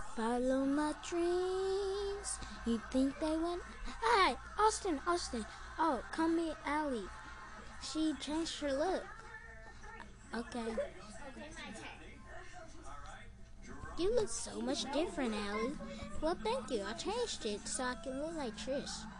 Follow my dreams. You think they went? Hey, Austin. Oh, call me Allie. She changed her look. Okay. You look so much different, Allie. Well, thank you. I changed it so I can look like Trish.